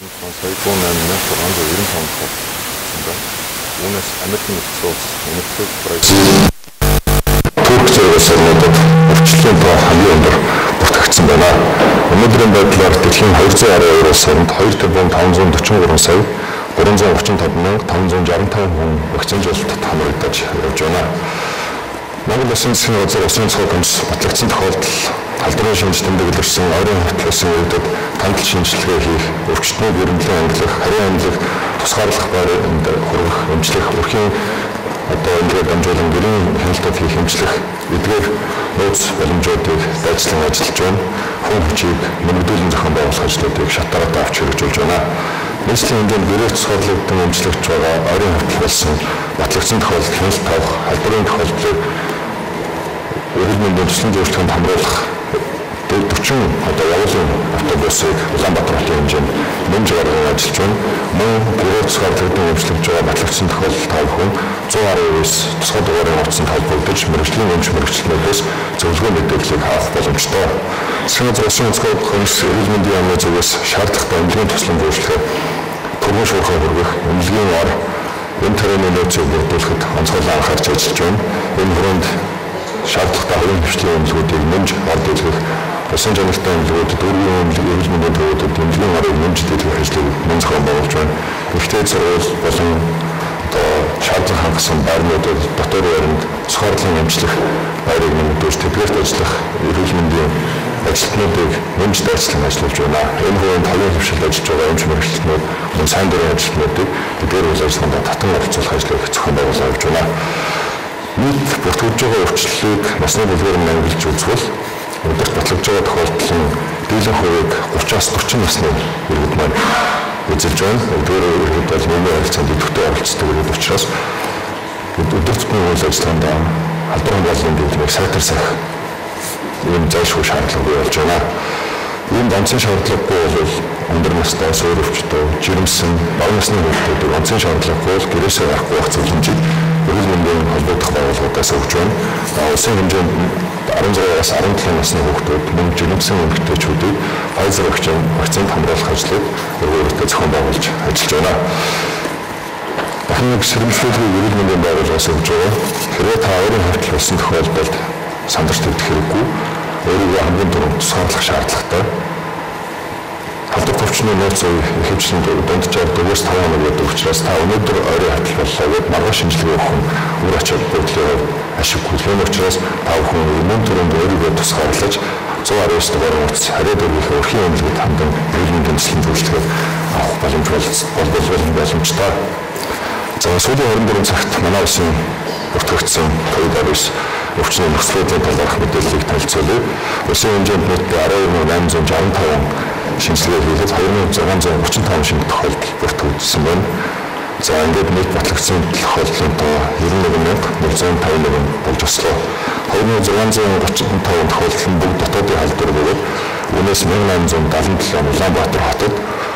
сая 186,695 тонн. Үүнээс Америкийн нэгдсэн улс өнөөдөр проект Турк зэрэг сарнуудад орчлон тоо хамгийн өндөр бүртгэгдсэн байна. Өнөөдрийн байдлаар дэлхийн 212 сарнд 2,543 сая 335,565 хүн вакцинжуулалт хамрагдаж явж байна. Монгол Улсын засгийн газар усын цогц хөмс батлагдсан тохиолдол халдварын шинж тэмдэг илэрсэн ойрын хөтлөсөн үедэд тандал шинжилгээ хийх, өвчтнийг эренблэн ангилах, харийн амьлах, тусгаарлах байранд хүргэх, эмчлэх, өрхийн ингээд дамжуулан гэрийн хяналтад хийх эмчлэх эдгээр нууц боломжуудыг дайцлан ажиллаж байна. Хүн хүчийг нэмэгдүүлэн зохион байгуулах ажлуудыг шатаараа авч хэрэгжүүлж байна. Нийслэлийн хэмжээнд гэрээ тусгаарлагдсан эмчлэгч байгаа ойрын хөтөл болсон батлагдсан тохиолдолд хяналт тавих, халдварын тохиолдлыг эрүүл мэндийн төслийн зөвшөөрлөнд хамруулах 40 явуулын автобусыг Улаанбаатар хотын хэмжээнд нэмж гарган ажиллаж байна. Мөн гэрээ тусгаарлагдсан эмчлэгч байгаа батлагдсан тохиолдолд тавих хүн 119 тусгай дугаарыг авсан холбогдож мэрэгжлийн эмч мэрэгчлэнээс зөвлөгөө мэдээллийг авах боломжтой. Засгийн газар усын онцгой хөмс эрүүл мэндийн яамны зүгээс шаардлагатай эмнэлгийн тусламж үйлчлэхээр түргэн шуурхай хүргэх, эмнэлгийн ор, эм төрөний нөөцийг бүрдүүлэхэд онцгойлон анхаарч ажиллаж байна. Энэ хүрээнд шаардлагатай хувийн хвшлийн эмнэлгүүдийг нэмж ордуулах, усан жанртай эмнэлгүүдэд өргөн эрүүл мэндийн төвүүдэд эмнэлгийн орыг нэмж дэвших ажлыг мөн зохион байгуулж байна. Ихтэй сургууль болон шаардлага хангасан байрнуудад дотор байранд тусгаарлан эмчлэх байрыг нэмэгдүүлж тэдгээрт ажиллах эрүүл мэндийн ажилтнуудыг нэмж дайцлан ажиллаж байна. Энэ хүрээнд хувийн хвшилд ажиллаж байгаа эмч мэрэгчлэнүүд мөн сайн дурын ажилтнуудыг эдгээр үйл ажиллагаанд татан оролцуулах ажлыг зохион байгуулж явж байна. Нийт бүртгэж байгаа өвчлөлийг насны бүлгэрээр ангилж үзвэл өдөрт батлагдж байгаа тохиолдол нь дийлэн хувийг 30-аас 40 насны иргэд маань эзэлж байна. Эдгээр иргэд бол нэмийн харилцаанд идэвхтэй оролцдог иргэд учраас өдөрт үйл ажиллагаанд халдварын боловсролын дэглэмийг сайтар сах ийм зайлшгүй шаардлагагүй болж байна. Ийм онцгой шаардлагагүй бол өндөр настай, суур өвчтөй, жирэмсэн, бага насны хүүхдүүдийг онцгой шаардлагагүй бол гэрээсээ гарахгүй байх зөвлөмжийг эрүүл мэндийн холбогдох байгууллагуудаас өгч байна. Улсын хэмжээнд 16-аас 17 насны хүүхдүүд мөн жирэмсэн эмэгтэйчүүдийг Pfizer вакцинд хамруулах ажлыг өргөөрөлтөд зохион байгуулж ажиллаж байна. Дахин нэг сэрэмжлүүлгийг эрүүл мэндийн байгууллагаас өгч байгаа. Хэрвээ та ойрын хавтал болсон тохиолдолд сандарч тавьдаг хэрэггүй, өөрийгөө хамгийн түрүүнд тусгаарлах шаардлагатай. Халдвар төвчний нууц ихэвчлэн дунджаар 4-5 хоног байдаг учраас та өнөөдөр ойрын хавтал боллоо гэд маргааш шинжилгээ өгөх нь үр ач холбогдлын ашиггүй. Тийм учраас та бүхэн өмнө түрүүнд өөрийгөө тусгаарлаж 119 дугаар нууц хариад өргөх өрхийн эмнэлэгт хандан эрүүл мэндийн төслийн зөвлөгөөг авах боломжтой. За сүүлийн 24 цагт манай улсын бүртгэгдсэн COVID-19 өвчний нөхцөлийн талаарх мэдээллийг танилцуулъя. Улсын хэмжээнд нийтдээ 12,865 шинжилгээ хийхэд 2,635 шинэ тохиолдол бүртгэгдсэн байна. За ингээд нийт батлагдсан тохиолдлын тоо 91,151 болж ослоо. 2,635 тохиолдол нь бүгд дотоодын халдвар бөгөөд үүнээс 1,877 Улаанбаатар хотод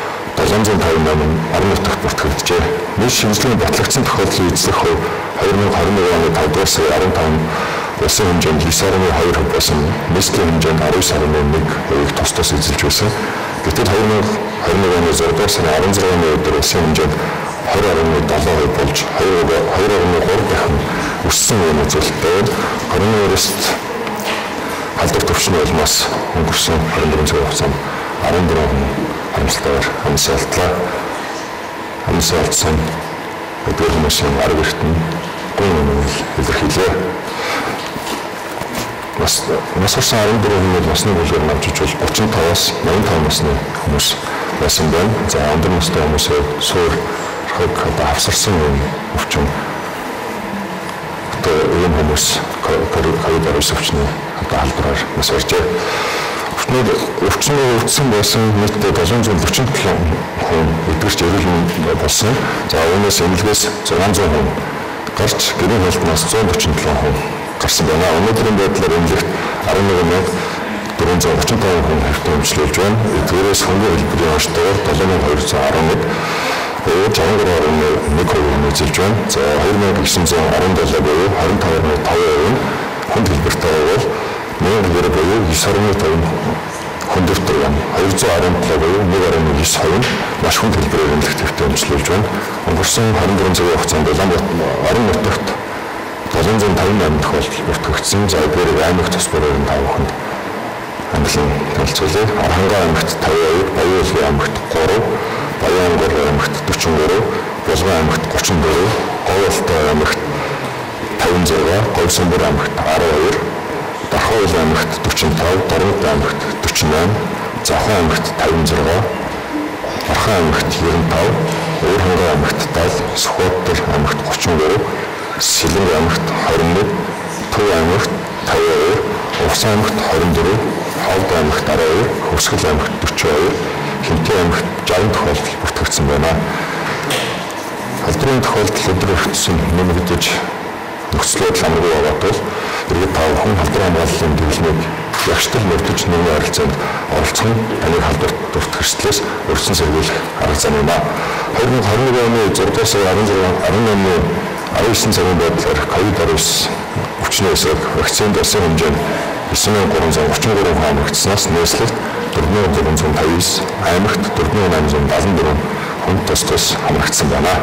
758 орон нутагт бүртгэгджээ. Нийт шинжилгээний батлагдсан тохиолдлын эзлэх хувь 2021 оны 5 дугаар сарын 15 улсын хэмжээнд 9.2% байсан. Нийслэлийн хэмжээнд 19.1%-ийг тус тус эзэлж байсан. Гэтэл 2021 оны 6 дугаар сарын 16-ны өдөр улсын хэмжээнд 20.7% болж 2.3 дахин өссөн юм үзүүлэлттэй. 21-өөс халдвар төвчний улмаас өнгөрсөн 24 цагийн хугацаанд 14 хүн харамсалтайгаар амьсгалдлаа. Амьсгалсан эдгээр хүмүүсийн арга эрт нь гүн үнэл илэрхийлээ. Нас орсон 14 хүн насны бүлгээр авч иж бол 35-аас 85 насны хүмүүс байсан байна. За өндөр настай хүмүүсээ суур авсарсан өвчин ийм хүмүүс COVID-19 өвчний халдвараар нас оржээ. Өвчнөөр өвдсөн байсан нийтдээ 747 хүн эдгэрч эрүүл мэнд болсон. За үүнээс эмнэлгээс 600 хүн гарч гэрийн хялтнаас 147 хүн гарсан байна. Өнөөдрийн байдлаар эмнэлэгт 11,435 хүн хэвтэн эмчилүүлж байна. Эдгээрээс хөнгөн хэлбэрийн онцлогоор 7,211 63.1% эзэлж байна. За 2,917 буюу 25.5% хүнд хэлбэртэй бол 1 гэр буюу 9.5% Хүндөвтөр байна. 217 буюу 1.9 хувь нь маш хүнд хэлбэрээр эмнэлэгтээ өмчлүүлж байна. Өнгөрсөн 24 цагийн хугацаанд Улаанбаатар орон нутагт 758 тохиолдол бүртгэгдсэн. За эдгээр аймаг тус бүрийн 5 хүнд амлан танилцуулъя. Аранхай аймагт 52, Баян-Улгийн аймагт 3, Баян-Ангар аймагт 43, Булган аймагт 34, Говьолтой аймагт 56, Говьсонбор аймагт 12, Дархуул аймагт 45, Дорнод аймагт 48, Завхан аймагт 56, Орхон аймагт 95, Уурхангай аймагт 70, Сүхбаатар аймагт 34, Сэлэнг аймагт 21, Төв аймагт 52, Увсан аймагт 24, Ховд аймагт 12, Хөвсгөл аймагт 42, Хинтээ аймагт 60 тохиолдол бүртгэгдсэн байна. Халдварын тохиолдол өдөр өгсөн нэмэгдэж нөхцөлөд амаргүй байгаа тул иргэд та бүхэн халдвар хамгааллын дэглэмийг ягштал мөрдөж нэмийн харилцаанд оролцох нь таны халдварт бүртгэгчдээс өрсөн сэргийлэх арга зам юм а. 2021 оны 6 сарын 19 цагийн байдлаар COVID-19 өвчнөө эсрэг вакцинд ясан хэмжээ нь 9333 хүн амрагдсанаас нийслэлд 4459, аймагт 4874 хүн тус амрагдсан байна.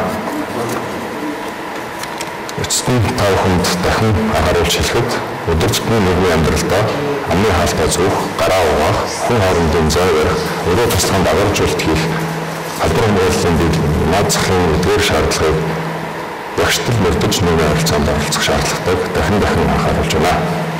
Эцэст нь та бүхэнд дахин анхааруулж хэлэхэд өдөржингөө нийгмийн амьдралдаа амны хаалтаа зүүх, гараа угаах, хүн хоорондын зай барих, өрөө туслаханд агаржуулалт хийх, халдвар хамгааллын наад захын эдгээр шаардлагыг ягштал мөрдөж нийгмийн харилцаанд оролцох шаардлагатайг дахин анхааруулж байна.